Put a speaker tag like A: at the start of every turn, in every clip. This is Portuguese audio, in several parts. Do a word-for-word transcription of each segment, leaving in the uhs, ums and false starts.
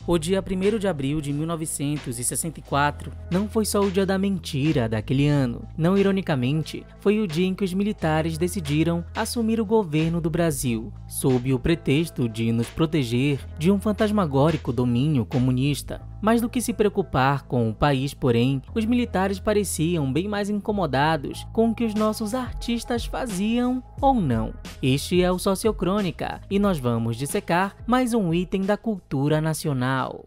A: O dia primeiro de abril de mil novecentos e sessenta e quatro não foi só o dia da mentira daquele ano. Não ironicamente, foi o dia em que os militares decidiram assumir o governo do Brasil, sob o pretexto de nos proteger de um fantasmagórico domínio comunista. Mais do que se preocupar com o país, porém, os militares pareciam bem mais incomodados com o que os nossos artistas faziam ou não. Este é o Sociocrônica e nós vamos dissecar mais um item da cultura nacional.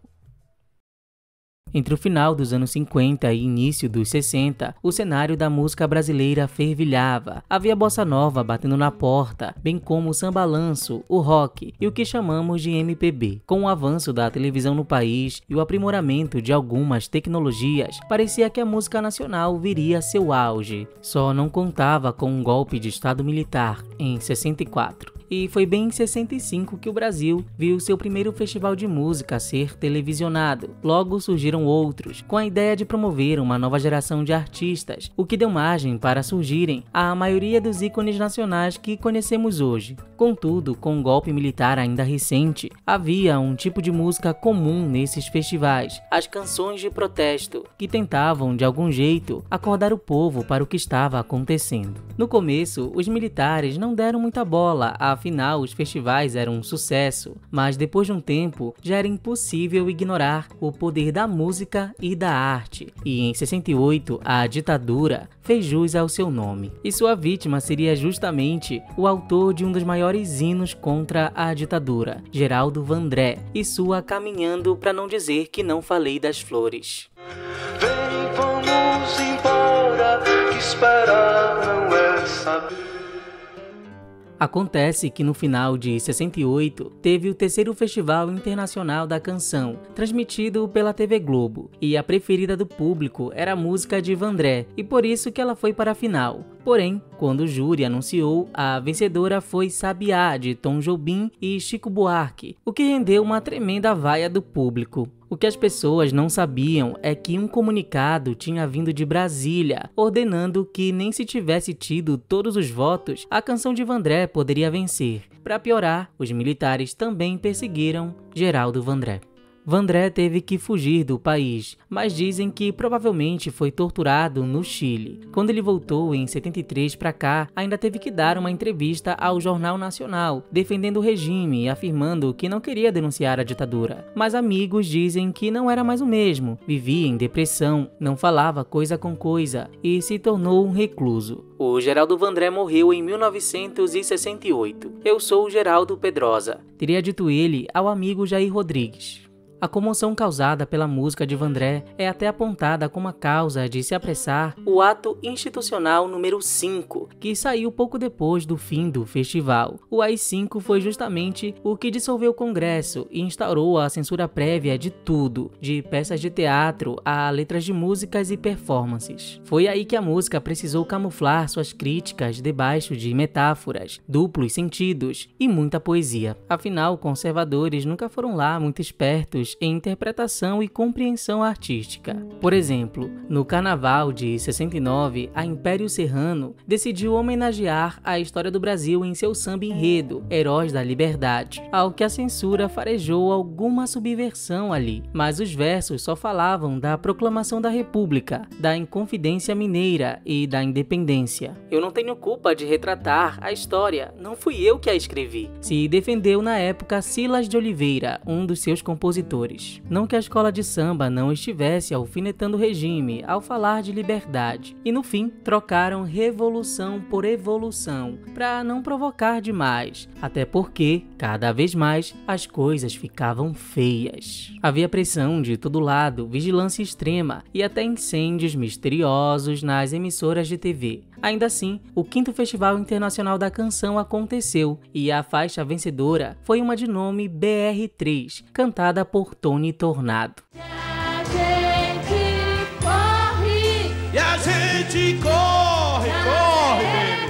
A: Entre o final dos anos cinquenta e início dos sessenta, o cenário da música brasileira fervilhava. Havia bossa nova batendo na porta, bem como o samba-lanço, o rock e o que chamamos de M P B. Com o avanço da televisão no país e o aprimoramento de algumas tecnologias, parecia que a música nacional viria a seu auge. Só não contava com um golpe de Estado militar em sessenta e quatro. E foi bem em sessenta e cinco que o Brasil viu seu primeiro festival de música ser televisionado. Logo surgiram outros, com a ideia de promover uma nova geração de artistas, o que deu margem para surgirem a maioria dos ícones nacionais que conhecemos hoje. Contudo, com o golpe militar ainda recente, havia um tipo de música comum nesses festivais, as canções de protesto, que tentavam de algum jeito acordar o povo para o que estava acontecendo. No começo, os militares não deram muita bola, afinal os festivais eram um sucesso, mas depois de um tempo já era impossível ignorar o poder da música e da arte, e em sessenta e oito a ditadura fez jus ao seu nome. E sua vítima seria justamente o autor de um dos maiores hinos contra a ditadura, Geraldo Vandré, e sua Caminhando pra Não Dizer Que Não Falei das Flores.
B: Vem, vamos embora, que esperar não é saber.
A: Acontece que no final de sessenta e oito teve o terceiro Festival Internacional da Canção, transmitido pela T V Globo, e a preferida do público era a música de Vandré, e por isso que ela foi para a final. Porém, quando o júri anunciou, a vencedora foi Sabiá, de Tom Jobim e Chico Buarque, o que rendeu uma tremenda vaia do público. O que as pessoas não sabiam é que um comunicado tinha vindo de Brasília, ordenando que nem se tivesse tido todos os votos, a canção de Vandré poderia vencer. Para piorar, os militares também perseguiram Geraldo Vandré. Vandré teve que fugir do país, mas dizem que provavelmente foi torturado no Chile. Quando ele voltou em setenta e três para cá, ainda teve que dar uma entrevista ao Jornal Nacional, defendendo o regime e afirmando que não queria denunciar a ditadura. Mas amigos dizem que não era mais o mesmo, vivia em depressão, não falava coisa com coisa e se tornou um recluso. O Geraldo Vandré morreu em mil novecentos e sessenta e oito. Eu sou o Geraldo Pedrosa, teria dito ele ao amigo Jair Rodrigues. A comoção causada pela música de Vandré é até apontada como a causa de se apressar o ato institucional número cinco, que saiu pouco depois do fim do festival. O A I cinco foi justamente o que dissolveu o Congresso e instaurou a censura prévia de tudo, de peças de teatro a letras de músicas e performances. Foi aí que a música precisou camuflar suas críticas debaixo de metáforas, duplos sentidos e muita poesia. Afinal, conservadores nunca foram lá muito espertos em interpretação e compreensão artística. Por exemplo, no Carnaval de sessenta e nove, a Império Serrano decidiu homenagear a história do Brasil em seu samba enredo, Heróis da Liberdade, ao que a censura farejou alguma subversão ali, mas os versos só falavam da proclamação da República, da Inconfidência Mineira e da independência. Eu não tenho culpa de retratar a história, não fui eu que a escrevi, se defendeu na época Silas de Oliveira, um dos seus compositores. Não que a escola de samba não estivesse alfinetando o regime ao falar de liberdade. E no fim, trocaram revolução por evolução, para não provocar demais. Até porque, cada vez mais, as coisas ficavam feias. Havia pressão de todo lado, vigilância extrema e até incêndios misteriosos nas emissoras de T V. Ainda assim, o quinto Festival Internacional da Canção aconteceu e a faixa vencedora foi uma de nome B R três, cantada por Tony Tornado.
C: E a gente corre,
B: E a gente corre, corre,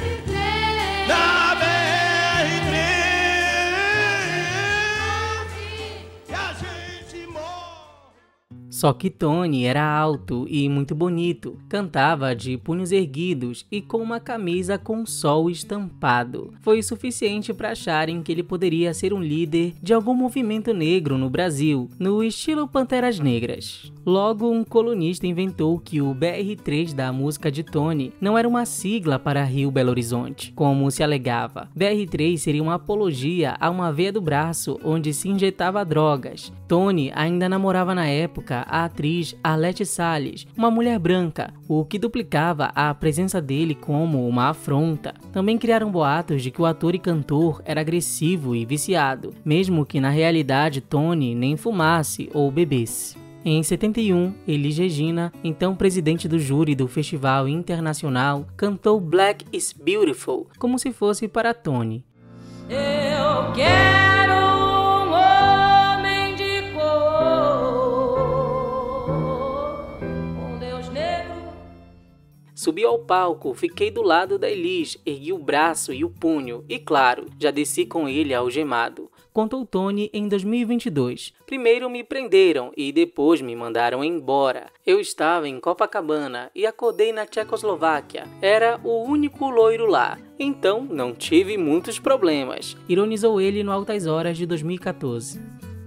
B: baby, na B R três. E a gente morre.
A: Só que Tony era alto e muito bonito, cantava de punhos erguidos e com uma camisa com sol estampado. Foi o suficiente para acharem que ele poderia ser um líder de algum movimento negro no Brasil, no estilo Panteras Negras. Logo, um colunista inventou que o B R três da música de Tony não era uma sigla para Rio Belo Horizonte, como se alegava. B R três seria uma apologia a uma veia do braço onde se injetava drogas. Tony ainda namorava na época a atriz Arlete Salles, uma mulher branca, o que duplicava a presença dele como uma afronta. Também criaram boatos de que o ator e cantor era agressivo e viciado, mesmo que na realidade Tony nem fumasse ou bebesse. Em setenta e um, Elis Regina, então presidente do júri do Festival Internacional, cantou Black is Beautiful, como se fosse para Tony.
C: Eu quero um homem de cor, um Deus negro.
A: Subi ao palco, fiquei do lado da Elis, ergui o braço e o punho, e claro, já desci com ele algemado. Contou Tony em dois mil e vinte e dois. Primeiro me prenderam e depois me mandaram embora. Eu estava em Copacabana e acordei na Tchecoslováquia. Era o único loiro lá, então não tive muitos problemas, ironizou ele no Altas Horas de dois mil e quatorze.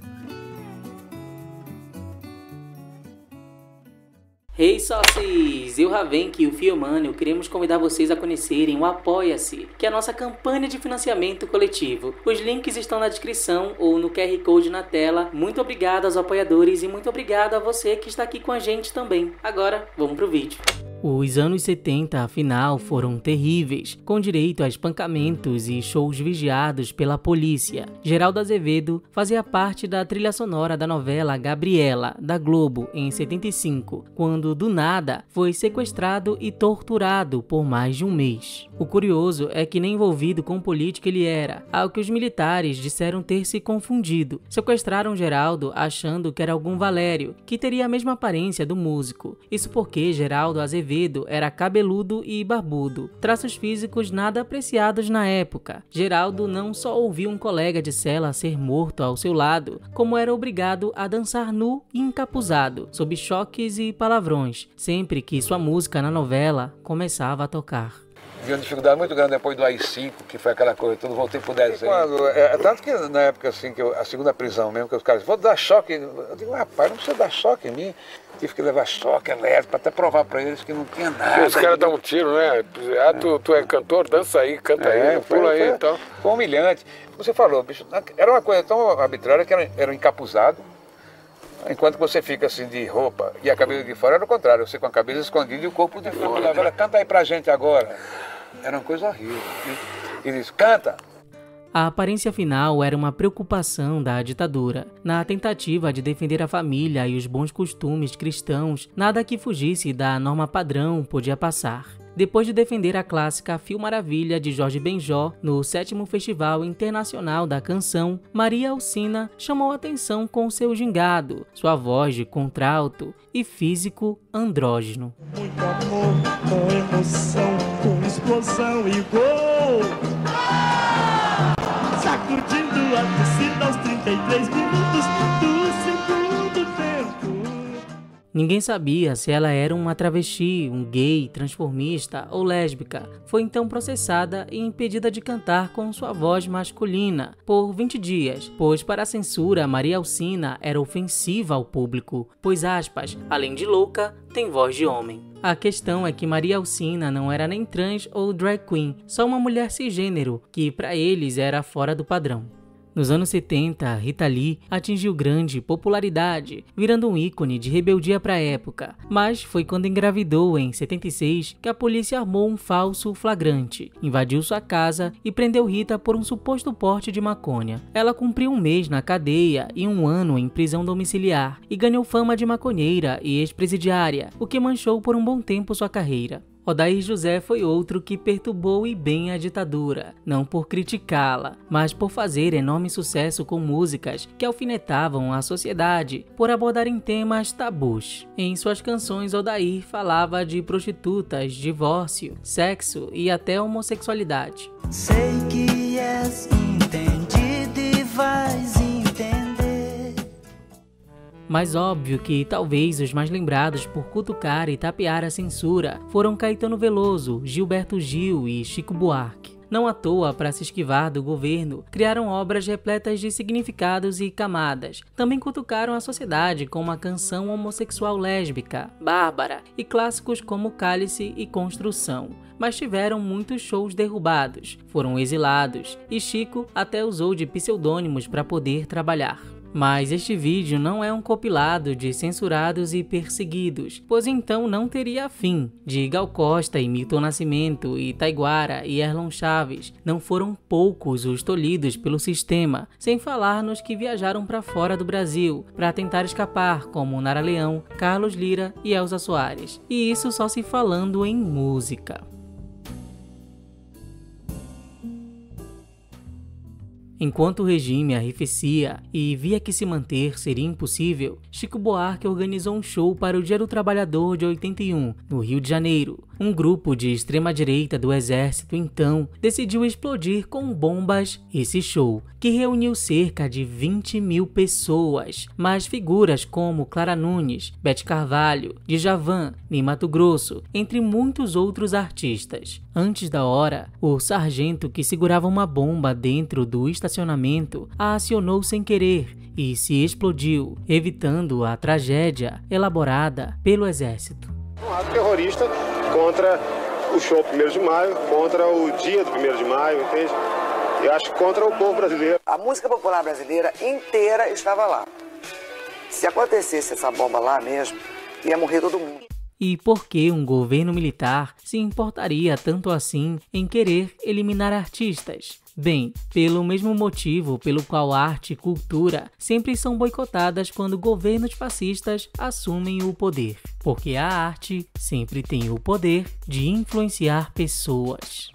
A: Hey sócios, eu, Ravenk e o Fiomânio queremos convidar vocês a conhecerem o Apoia-se, que é a nossa campanha de financiamento coletivo. Os links estão na descrição ou no Q R Code na tela. Muito obrigado aos apoiadores e muito obrigado a você que está aqui com a gente também. Agora, vamos pro vídeo. Os anos setenta, afinal, foram terríveis, com direito a espancamentos e shows vigiados pela polícia. Geraldo Azevedo fazia parte da trilha sonora da novela Gabriela, da Globo, em setenta e cinco, quando, do nada, foi sequestrado e torturado por mais de um mês. O curioso é que nem envolvido com política ele era, ao que os militares disseram ter se confundido. Sequestraram Geraldo achando que era algum Valério, que teria a mesma aparência do músico. Isso porque Geraldo Azevedo era cabeludo e barbudo, traços físicos nada apreciados na época. Geraldo não só ouviu um colega de cela ser morto ao seu lado, como era obrigado a dançar nu e encapuzado, sob choques e palavrões, sempre que sua música na novela começava a tocar.
D: Vi uma dificuldade muito grande depois do A I cinco, que foi aquela coisa, tudo voltei pro desenho.
E: Quando, é, tanto que na época assim, que eu, a segunda prisão mesmo, que os caras, vou dar choque, eu digo, rapaz, não precisa dar choque em mim. Tive que levar choque elétrico, para até provar para eles que não tinha nada.
D: Os caras dão um tiro, né? Ah, tu, tu é cantor, dança aí, canta
E: é,
D: aí, pula
E: foi,
D: aí e tal.
E: Foi humilhante. Você falou, bicho, era uma coisa tão arbitrária que era, era um encapuzado, enquanto você fica assim de roupa e a cabeça de fora era o contrário, você com a cabeça escondida e o corpo de fora. Agora, canta aí pra gente agora. Era uma coisa horrível. E disse, canta!
A: A aparência final era uma preocupação da ditadura. Na tentativa de defender a família e os bons costumes cristãos, nada que fugisse da norma padrão podia passar. Depois de defender a clássica Fio Maravilha de Jorge Benjó no sétimo Festival Internacional da Canção, Maria Alcina chamou a atenção com seu gingado, sua voz de contralto e físico andrógeno.
B: Muito amor, com emoção, com explosão e gol. Sacudindo a torcida aos trinta e três minutos do segundo tempo.
A: Ninguém sabia se ela era uma travesti, um gay, transformista ou lésbica. Foi então processada e impedida de cantar com sua voz masculina por vinte dias, pois para a censura Maria Alcina era ofensiva ao público, pois aspas, além de louca, tem voz de homem. A questão é que Maria Alcina não era nem trans ou drag queen, só uma mulher cisgênero, que para eles era fora do padrão. Nos anos setenta, Rita Lee atingiu grande popularidade, virando um ícone de rebeldia para a época. Mas foi quando engravidou, em setenta e seis, que a polícia armou um falso flagrante, invadiu sua casa e prendeu Rita por um suposto porte de maconha. Ela cumpriu um mês na cadeia e um ano em prisão domiciliar e ganhou fama de maconheira e ex-presidiária, o que manchou por um bom tempo sua carreira. Odair José foi outro que perturbou e bem a ditadura, não por criticá-la, mas por fazer enorme sucesso com músicas que alfinetavam a sociedade por abordarem temas tabus. Em suas canções, Odair falava de prostitutas, divórcio, sexo e até homossexualidade.
F: Sei que és entendido e vais entender.
A: Mas óbvio que talvez os mais lembrados por cutucar e tapear a censura foram Caetano Veloso, Gilberto Gil e Chico Buarque. Não à toa, para se esquivar do governo, criaram obras repletas de significados e camadas. Também cutucaram a sociedade com uma canção homossexual lésbica, Bárbara, e clássicos como Cálice e Construção. Mas tiveram muitos shows derrubados, foram exilados, e Chico até usou de pseudônimos para poder trabalhar. Mas este vídeo não é um compilado de censurados e perseguidos, pois então não teria fim. De Gal Costa e Milton Nascimento e Taiguara e Erlon Chaves, não foram poucos os tolhidos pelo sistema, sem falar nos que viajaram para fora do Brasil para tentar escapar, como Nara Leão, Carlos Lyra e Elza Soares. E isso só se falando em música. Enquanto o regime arrefecia e via que se manter seria impossível, Chico Buarque organizou um show para o Dia do Trabalhador de oitenta e um, no Rio de Janeiro. Um grupo de extrema-direita do exército, então, decidiu explodir com bombas esse show, que reuniu cerca de vinte mil pessoas, mas figuras como Clara Nunes, Beth Carvalho, Djavan, Ney Matogrosso, entre muitos outros artistas. Antes da hora, o sargento que segurava uma bomba dentro do estacionamento a acionou sem querer e se explodiu, evitando a tragédia elaborada pelo exército.
F: Um ato terrorista contra o show primeiro de maio, contra o dia do primeiro de maio, entende? E acho que contra o povo brasileiro.
G: A música popular brasileira inteira estava lá. Se acontecesse essa bomba lá mesmo, ia morrer todo mundo.
A: E por que um governo militar se importaria tanto assim em querer eliminar artistas? Bem, pelo mesmo motivo pelo qual arte e cultura sempre são boicotadas quando governos fascistas assumem o poder. Porque a arte sempre tem o poder de influenciar pessoas.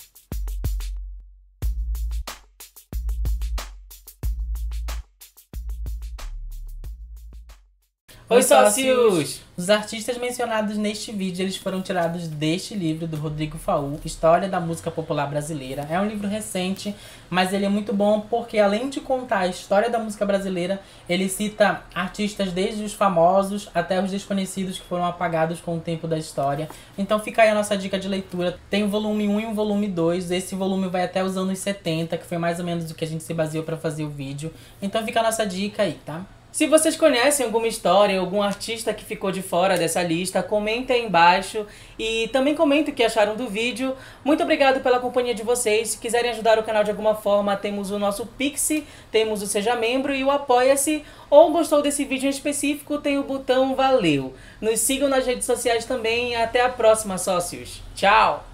H: Oi, sócios! Os artistas mencionados neste vídeo, eles foram tirados deste livro do Rodrigo Faul, História da Música Popular Brasileira. É um livro recente, mas ele é muito bom porque, além de contar a história da música brasileira, ele cita artistas desde os famosos até os desconhecidos que foram apagados com o tempo da história. Então fica aí a nossa dica de leitura. Tem o volume um e o volume dois. Esse volume vai até os anos setenta, que foi mais ou menos o que a gente se baseou para fazer o vídeo. Então fica a nossa dica aí, tá? Se vocês conhecem alguma história, algum artista que ficou de fora dessa lista, comentem aí embaixo e também comentem o que acharam do vídeo. Muito obrigado pela companhia de vocês. Se quiserem ajudar o canal de alguma forma, temos o nosso Pix, temos o Seja Membro e o Apoia-se. Ou gostou desse vídeo em específico, tem o botão Valeu. Nos sigam nas redes sociais também e até a próxima, sócios. Tchau!